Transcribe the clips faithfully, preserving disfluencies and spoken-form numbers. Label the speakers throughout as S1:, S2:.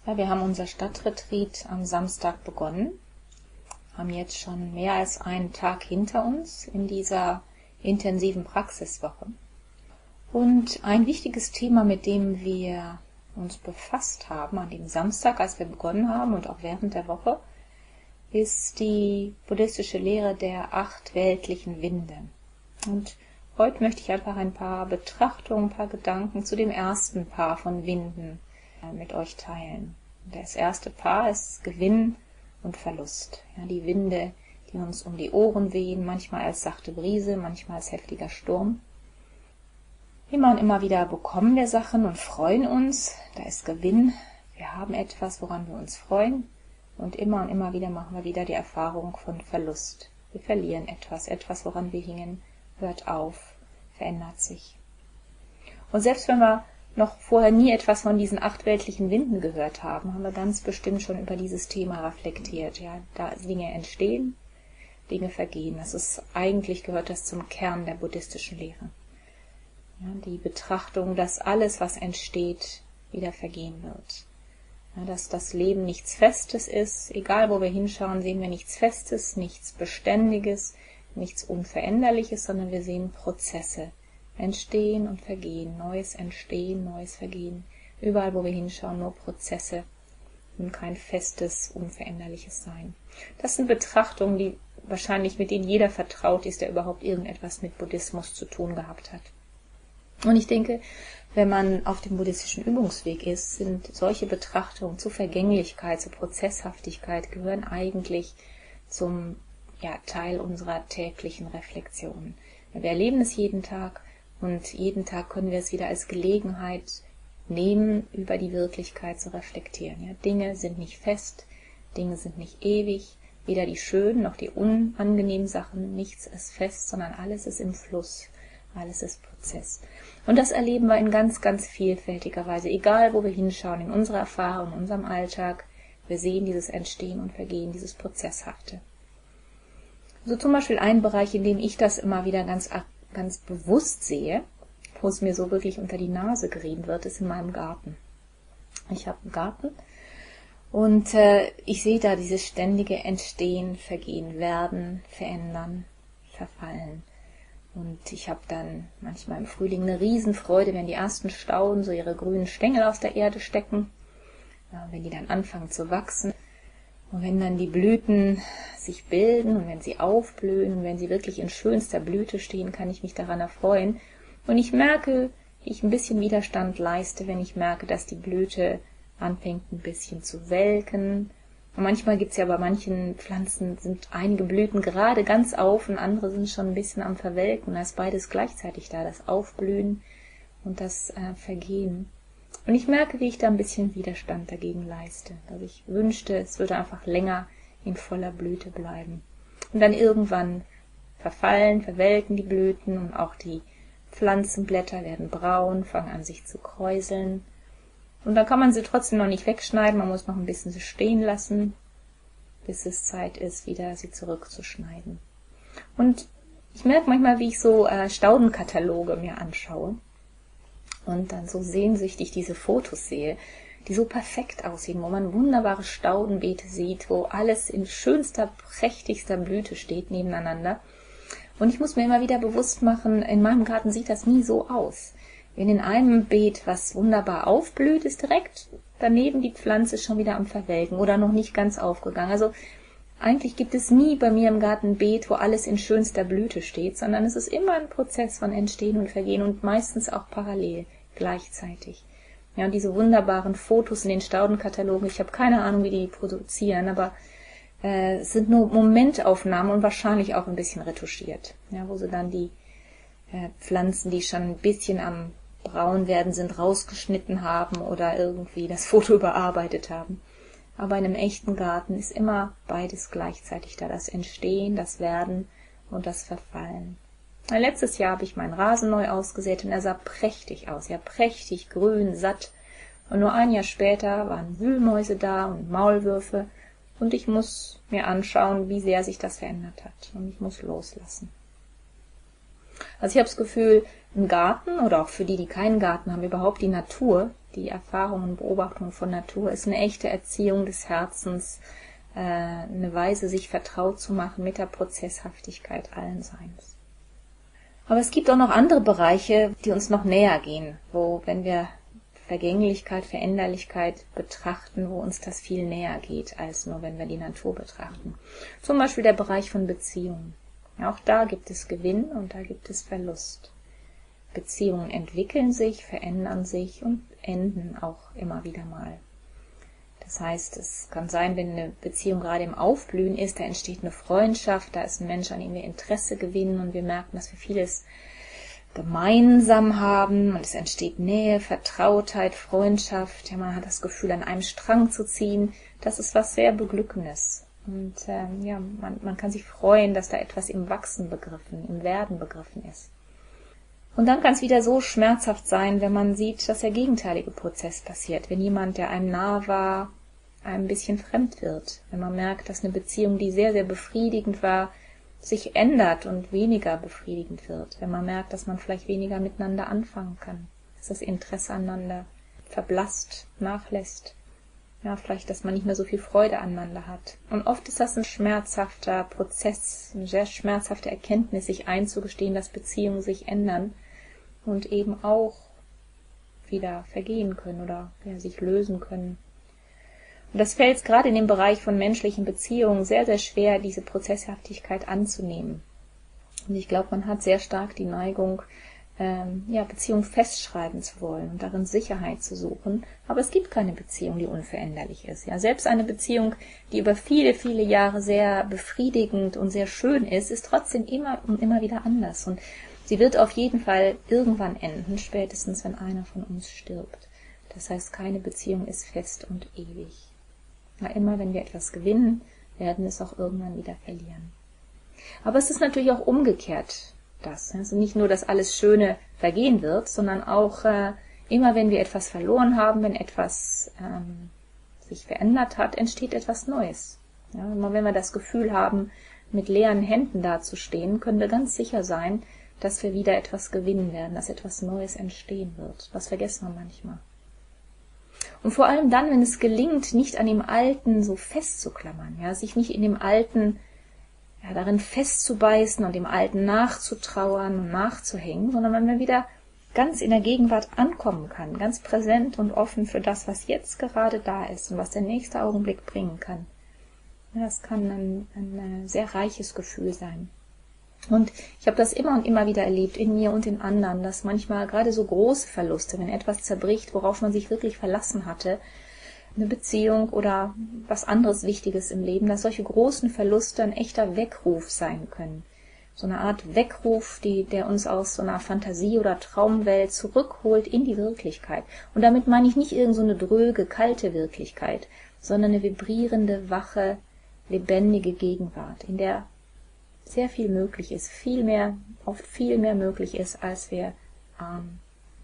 S1: Ja, wir haben unser Stadtretreat am Samstag begonnen, haben jetzt schon mehr als einen Tag hinter uns in dieser intensiven Praxiswoche. Und ein wichtiges Thema, mit dem wir uns befasst haben an dem Samstag, als wir begonnen haben und auch während der Woche, ist die buddhistische Lehre der acht weltlichen Winde. Und heute möchte ich einfach ein paar Betrachtungen, ein paar Gedanken zu dem ersten Paar von Winden mit euch teilen. Das erste Paar ist Gewinn und Verlust. Ja, die Winde, die uns um die Ohren wehen, manchmal als sachte Brise, manchmal als heftiger Sturm. Immer und immer wieder bekommen wir Sachen und freuen uns. Da ist Gewinn. Wir haben etwas, woran wir uns freuen. Und immer und immer wieder machen wir wieder die Erfahrung von Verlust. Wir verlieren etwas, etwas, woran wir hingen, hört auf, verändert sich. Und selbst wenn wir noch vorher nie etwas von diesen acht weltlichen Winden gehört haben, haben wir ganz bestimmt schon über dieses Thema reflektiert. Ja, da Dinge entstehen, Dinge vergehen. Das ist, eigentlich gehört das zum Kern der buddhistischen Lehre. Ja, die Betrachtung, dass alles, was entsteht, wieder vergehen wird. Ja, dass das Leben nichts Festes ist. Egal, wo wir hinschauen, sehen wir nichts Festes, nichts Beständiges, nichts Unveränderliches, sondern wir sehen Prozesse. Entstehen und Vergehen, Neues entstehen, Neues Vergehen. Überall, wo wir hinschauen, nur Prozesse und kein festes, unveränderliches Sein. Das sind Betrachtungen, die wahrscheinlich mit denen jeder vertraut ist, der überhaupt irgendetwas mit Buddhismus zu tun gehabt hat. Und ich denke, wenn man auf dem buddhistischen Übungsweg ist, sind solche Betrachtungen zur Vergänglichkeit, zur Prozesshaftigkeit, gehören eigentlich zum ja, Teil unserer täglichen Reflexion. Wir erleben es jeden Tag. Und jeden Tag können wir es wieder als Gelegenheit nehmen, über die Wirklichkeit zu reflektieren. Ja, Dinge sind nicht fest, Dinge sind nicht ewig, weder die schönen noch die unangenehmen Sachen, nichts ist fest, sondern alles ist im Fluss, alles ist Prozess. Und das erleben wir in ganz, ganz vielfältiger Weise, egal wo wir hinschauen, in unserer Erfahrung, in unserem Alltag, wir sehen dieses Entstehen und Vergehen, dieses Prozesshafte. So zum Beispiel ein Bereich, in dem ich das immer wieder ganz ganz bewusst sehe, wo es mir so wirklich unter die Nase gerieben wird, ist in meinem Garten. Ich habe einen Garten und äh, ich sehe da dieses ständige Entstehen, Vergehen, Werden, Verändern, Verfallen. Und ich habe dann manchmal im Frühling eine Riesenfreude, wenn die ersten Stauden so ihre grünen Stängel aus der Erde stecken, ja, wenn die dann anfangen zu wachsen. Und wenn dann die Blüten sich bilden und wenn sie aufblühen und wenn sie wirklich in schönster Blüte stehen, kann ich mich daran erfreuen. Und ich merke, wie ich ein bisschen Widerstand leiste, wenn ich merke, dass die Blüte anfängt ein bisschen zu welken. Und manchmal gibt es ja bei manchen Pflanzen, sind einige Blüten gerade ganz auf und andere sind schon ein bisschen am Verwelken. Da ist beides gleichzeitig da, das Aufblühen und das äh, Vergehen. Und ich merke, wie ich da ein bisschen Widerstand dagegen leiste. Also ich wünschte, es würde einfach länger in voller Blüte bleiben. Und dann irgendwann verfallen, verwelken die Blüten und auch die Pflanzenblätter werden braun, fangen an sich zu kräuseln. Und dann kann man sie trotzdem noch nicht wegschneiden, man muss noch ein bisschen sie stehen lassen, bis es Zeit ist, wieder sie zurückzuschneiden. Und ich merke manchmal, wie ich so äh, Staudenkataloge mir anschaue. Und dann so sehnsüchtig diese Fotos sehe, die so perfekt aussehen, wo man wunderbare Staudenbeete sieht, wo alles in schönster, prächtigster Blüte steht nebeneinander. Und ich muss mir immer wieder bewusst machen, in meinem Garten sieht das nie so aus. Wenn in einem Beet was wunderbar aufblüht, ist direkt daneben die Pflanze schon wieder am Verwelken oder noch nicht ganz aufgegangen. Also eigentlich gibt es nie bei mir im Garten ein Beet, wo alles in schönster Blüte steht, sondern es ist immer ein Prozess von Entstehen und Vergehen und meistens auch parallel, gleichzeitig. Ja, und diese wunderbaren Fotos in den Staudenkatalogen, ich habe keine Ahnung, wie die produzieren, aber äh, es sind nur Momentaufnahmen und wahrscheinlich auch ein bisschen retuschiert. Ja, wo sie dann die äh, Pflanzen, die schon ein bisschen am braun werden sind, rausgeschnitten haben oder irgendwie das Foto überarbeitet haben. Aber in einem echten Garten ist immer beides gleichzeitig da, das Entstehen, das Werden und das Verfallen. Letztes Jahr habe ich meinen Rasen neu ausgesät und er sah prächtig aus, ja prächtig, grün, satt. Und nur ein Jahr später waren Wühlmäuse da und Maulwürfe und ich muss mir anschauen, wie sehr sich das verändert hat und ich muss loslassen. Also ich habe das Gefühl, im Garten oder auch für die, die keinen Garten haben, überhaupt die Natur, die Erfahrung und Beobachtung von Natur ist eine echte Erziehung des Herzens, äh, eine Weise, sich vertraut zu machen mit der Prozesshaftigkeit allen Seins. Aber es gibt auch noch andere Bereiche, die uns noch näher gehen, wo, wenn wir Vergänglichkeit, Veränderlichkeit betrachten, wo uns das viel näher geht, als nur wenn wir die Natur betrachten. Zum Beispiel der Bereich von Beziehungen. Ja, auch da gibt es Gewinn und da gibt es Verlust. Beziehungen entwickeln sich, verändern sich und enden auch immer wieder mal. Das heißt, es kann sein, wenn eine Beziehung gerade im Aufblühen ist, da entsteht eine Freundschaft, da ist ein Mensch, an dem wir Interesse gewinnen und wir merken, dass wir vieles gemeinsam haben und es entsteht Nähe, Vertrautheit, Freundschaft. Ja, man hat das Gefühl, an einem Strang zu ziehen. Das ist was sehr Beglückendes. Und ähm, ja, man, man kann sich freuen, dass da etwas im Wachsen begriffen, im Werden begriffen ist. Und dann kann es wieder so schmerzhaft sein, wenn man sieht, dass der gegenteilige Prozess passiert. Wenn jemand, der einem nahe war, einem ein bisschen fremd wird. Wenn man merkt, dass eine Beziehung, die sehr, sehr befriedigend war, sich ändert und weniger befriedigend wird. Wenn man merkt, dass man vielleicht weniger miteinander anfangen kann. Dass das Interesse aneinander verblasst, nachlässt. Ja, vielleicht, dass man nicht mehr so viel Freude aneinander hat. Und oft ist das ein schmerzhafter Prozess, eine sehr schmerzhafte Erkenntnis, sich einzugestehen, dass Beziehungen sich ändern und eben auch wieder vergehen können oder ja, sich lösen können. Und das fällt gerade in dem Bereich von menschlichen Beziehungen sehr, sehr schwer, diese Prozesshaftigkeit anzunehmen. Und ich glaube, man hat sehr stark die Neigung, ähm, ja, Beziehungen festschreiben zu wollen und darin Sicherheit zu suchen. Aber es gibt keine Beziehung, die unveränderlich ist. Ja, selbst eine Beziehung, die über viele, viele Jahre sehr befriedigend und sehr schön ist, ist trotzdem immer und immer wieder anders. Und sie wird auf jeden Fall irgendwann enden, spätestens wenn einer von uns stirbt. Das heißt, keine Beziehung ist fest und ewig. Ja, immer wenn wir etwas gewinnen, werden wir es auch irgendwann wieder verlieren. Aber es ist natürlich auch umgekehrt das. Also nicht nur, dass alles Schöne vergehen wird, sondern auch äh, immer wenn wir etwas verloren haben, wenn etwas ähm, sich verändert hat, entsteht etwas Neues. Ja, immer wenn wir das Gefühl haben, mit leeren Händen dazustehen, können wir ganz sicher sein, dass wir wieder etwas gewinnen werden, dass etwas Neues entstehen wird. Das vergessen wir manchmal. Und vor allem dann, wenn es gelingt, nicht an dem Alten so festzuklammern, ja, sich nicht in dem Alten, ja, darin festzubeißen und dem Alten nachzutrauern und nachzuhängen, sondern wenn man wieder ganz in der Gegenwart ankommen kann, ganz präsent und offen für das, was jetzt gerade da ist und was der nächste Augenblick bringen kann. Ja, das kann ein, ein sehr reiches Gefühl sein. Und ich habe das immer und immer wieder erlebt, in mir und in anderen, dass manchmal gerade so große Verluste, wenn etwas zerbricht, worauf man sich wirklich verlassen hatte, eine Beziehung oder was anderes Wichtiges im Leben, dass solche großen Verluste ein echter Weckruf sein können. So eine Art Weckruf, die, der uns aus so einer Fantasie- oder Traumwelt zurückholt in die Wirklichkeit. Und damit meine ich nicht irgend so eine dröge, kalte Wirklichkeit, sondern eine vibrierende, wache, lebendige Gegenwart, in der sehr viel möglich ist, viel mehr, oft viel mehr möglich ist, als wir ahnen.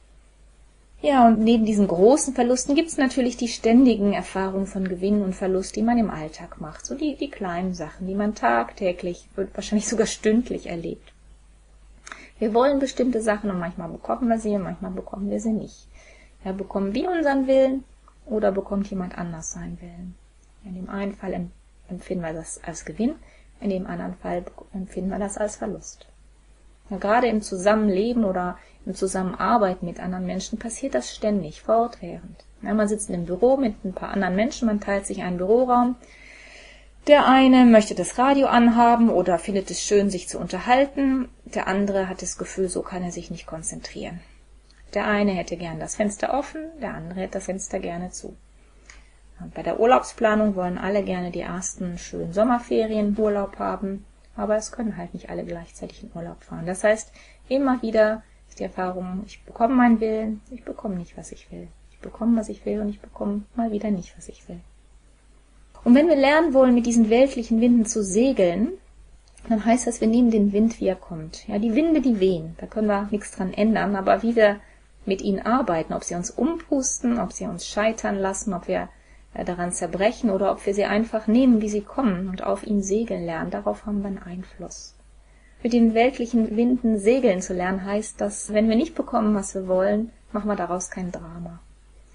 S1: Ja, und neben diesen großen Verlusten gibt es natürlich die ständigen Erfahrungen von Gewinn und Verlust, die man im Alltag macht. So die, die kleinen Sachen, die man tagtäglich, wahrscheinlich sogar stündlich erlebt. Wir wollen bestimmte Sachen und manchmal bekommen wir sie und manchmal bekommen wir sie nicht. Ja, bekommen wir unseren Willen oder bekommt jemand anders seinen Willen? In dem einen Fall empfinden wir das als Gewinn, in dem anderen Fall empfinden wir das als Verlust. Ja, gerade im Zusammenleben oder im Zusammenarbeiten mit anderen Menschen passiert das ständig, fortwährend. Ja, man sitzt im Büro mit ein paar anderen Menschen, man teilt sich einen Büroraum. Der eine möchte das Radio anhaben oder findet es schön, sich zu unterhalten. Der andere hat das Gefühl, so kann er sich nicht konzentrieren. Der eine hätte gern das Fenster offen, der andere hätte das Fenster gerne zu. Und bei der Urlaubsplanung wollen alle gerne die ersten schönen Sommerferien Urlaub haben, aber es können halt nicht alle gleichzeitig in Urlaub fahren. Das heißt, immer wieder ist die Erfahrung, ich bekomme meinen Willen, ich bekomme nicht, was ich will. Ich bekomme, was ich will und ich bekomme mal wieder nicht, was ich will. Und wenn wir lernen wollen, mit diesen weltlichen Winden zu segeln, dann heißt das, wir nehmen den Wind, wie er kommt. Ja, die Winde, die wehen, da können wir nichts dran ändern, aber wie wir mit ihnen arbeiten, ob sie uns umpusten, ob sie uns scheitern lassen, ob wir daran zerbrechen oder ob wir sie einfach nehmen, wie sie kommen und auf ihnen segeln lernen, darauf haben wir einen Einfluss. Mit den weltlichen Winden segeln zu lernen heißt, dass, wenn wir nicht bekommen, was wir wollen, machen wir daraus kein Drama.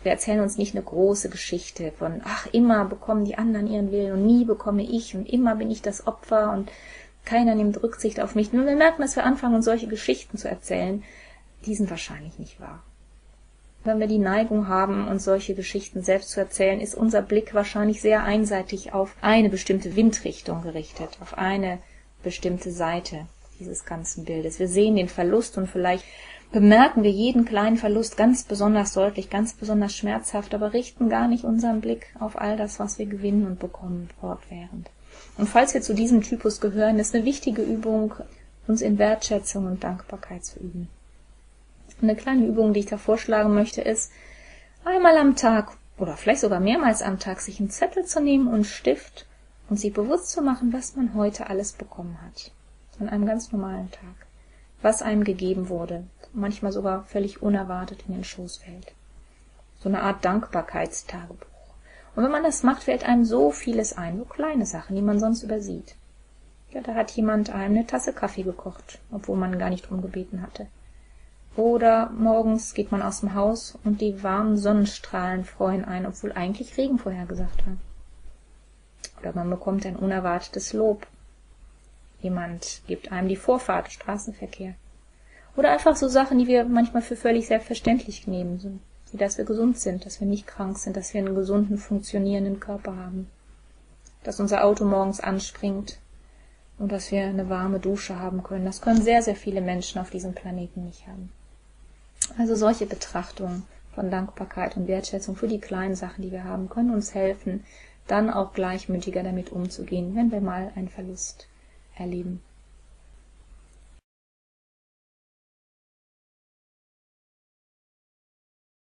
S1: Wir erzählen uns nicht eine große Geschichte von, ach, immer bekommen die anderen ihren Willen und nie bekomme ich und immer bin ich das Opfer und keiner nimmt Rücksicht auf mich. Nur wir merken, dass wir anfangen, uns solche Geschichten zu erzählen, die sind wahrscheinlich nicht wahr. Wenn wir die Neigung haben, uns solche Geschichten selbst zu erzählen, ist unser Blick wahrscheinlich sehr einseitig auf eine bestimmte Windrichtung gerichtet, auf eine bestimmte Seite dieses ganzen Bildes. Wir sehen den Verlust und vielleicht bemerken wir jeden kleinen Verlust ganz besonders deutlich, ganz besonders schmerzhaft, aber richten gar nicht unseren Blick auf all das, was wir gewinnen und bekommen fortwährend. Und falls wir zu diesem Typus gehören, ist eine wichtige Übung, uns in Wertschätzung und Dankbarkeit zu üben. Eine kleine Übung, die ich da vorschlagen möchte, ist, einmal am Tag oder vielleicht sogar mehrmals am Tag sich einen Zettel zu nehmen und einen Stift und sich bewusst zu machen, was man heute alles bekommen hat. An einem ganz normalen Tag. Was einem gegeben wurde. Manchmal sogar völlig unerwartet in den Schoß fällt. So eine Art Dankbarkeitstagebuch. Und wenn man das macht, fällt einem so vieles ein, so kleine Sachen, die man sonst übersieht. Ja, da hat jemand einem eine Tasse Kaffee gekocht, obwohl man gar nicht drum gebeten hatte. Oder morgens geht man aus dem Haus und die warmen Sonnenstrahlen freuen einen, obwohl eigentlich Regen vorhergesagt war. Oder man bekommt ein unerwartetes Lob. Jemand gibt einem die Vorfahrt, Straßenverkehr. Oder einfach so Sachen, die wir manchmal für völlig selbstverständlich nehmen, so wie dass wir gesund sind, dass wir nicht krank sind, dass wir einen gesunden, funktionierenden Körper haben, dass unser Auto morgens anspringt und dass wir eine warme Dusche haben können. Das können sehr, sehr viele Menschen auf diesem Planeten nicht haben. Also solche Betrachtungen von Dankbarkeit und Wertschätzung für die kleinen Sachen, die wir haben, können uns helfen, dann auch gleichmütiger damit umzugehen, wenn wir mal einen Verlust erleben.